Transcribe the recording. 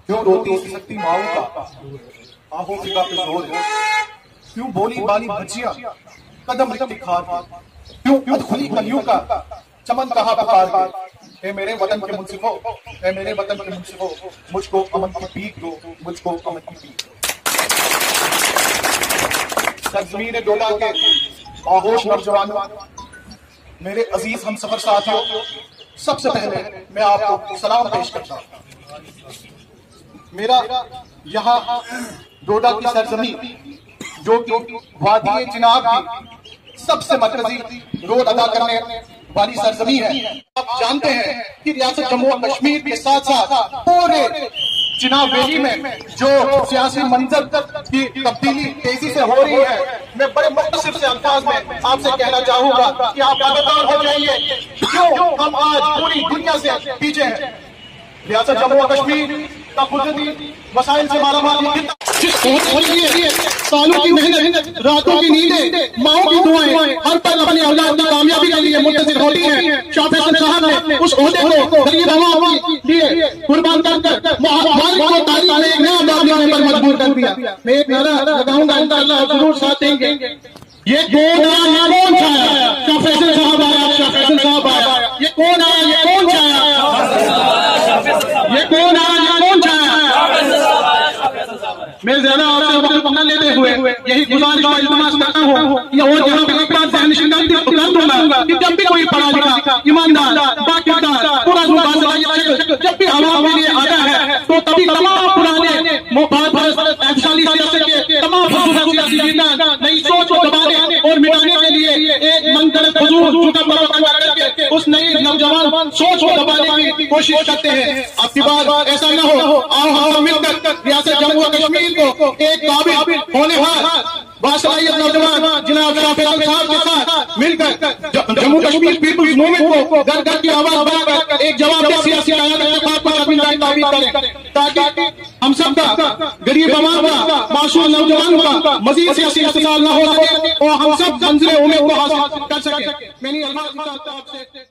क्यों रोती सकती माओ का आहों फिका पे जोर है, क्यों बोली बाली बच्चियां कदम लिखती खार, क्यों अधखुली कलियों का चमन कहा पुकार है। मेरे वतन के मुंसिफो, है मेरे वतन के मुंसिफो, मुझको अमन की पीक दो, मुझको अमन की पीक दो। सरजमीन डोडा के आहोश नौजवानों, मेरे अजीज हम सफर साथियों, सबसे पहले मैं आपको सलाम पेश करता हूं। मेरा यहाँ डोडा की सरजमीन जो कि वादी चिनाब की सबसे मरकजी रोल अदा करने वाली सरजमीन है। आप जानते हैं कि रियासत जम्मू और कश्मीर के साथ साथ पूरे चिनाब वैली में जो सियासी मंजर की तब्दीली तेजी से हो रही है, मैं बड़े मुख्तसर से अंदाज में आपसे कहना चाहूंगा कि आप आगाह हो जाइए क्यों हम आज पूरी दुनिया से पीछे हैं। रियासत जम्मू और कश्मीर का कुदरती वसाइल से मालामाल सालों की मेहनत, रातों की नींदें, माओ की दुआएं, हर पल अपनी औलाद की कामयाबी के लिए मुंतजिर होती हैं। शाह फैसल साहब ने उस ओहदे को गरीब आवाम के लिए कुर्बान कर मुल्क को तारीख में एक नया बाब लेने पर मजबूर कर दिया। मैं एक नारा लगाऊंगा, इंशाअल्लाह जरूर साथ देंगे। ये कौन आया, ये कौन छाया? शाह फैसल साहब आया, शाह फैसल साहब आया। ये कौन आया, ये कौन छाया? ये कौन आया, ये कौन छाया? मैं ज्यादा आपसे वक्त पकड़ लेते हुए यही गुजारिश का इल्तमास करता हूँ कि और जहाँ पे एक बात ज़हन नशीन कर दूंगा कि जब भी कोई पढ़ा लिखा, ईमानदार, बाकिरदार, पूरा जब भी हवा के लिए आता है तो तभी तमाम पुराने ऐशली सियासत के तमाम नई सोच को दबाने और मिटाने के लिए एक मनगढ़ंत हुजूर झूठा बड़ा करके उस नई नौजवान सोच को दबाने की कोशिश करते हैं। अब की बार ऐसा न हो, आओ हम मिलकर रियासत जम्मू और कश्मीर को एक काबिल होने वाला बासलाहियत नौजवान जनाब शाह फैसल साहब के साथ मिलकर जम्मू कश्मीर पीपुल्स मूवमेंट को घर घर की आवाज बनाकर एक जवाबदेह सियासी क़यादत पर अपनी ताबीर करें, ताकि हम सब का गरीब आवाम का, मासूम नौजवानों का मजीद सियासी इस्तेमाल न हो सके और हम सब मंजिल उम्मीद को हासिल कर सके। मैंने अल्लाह से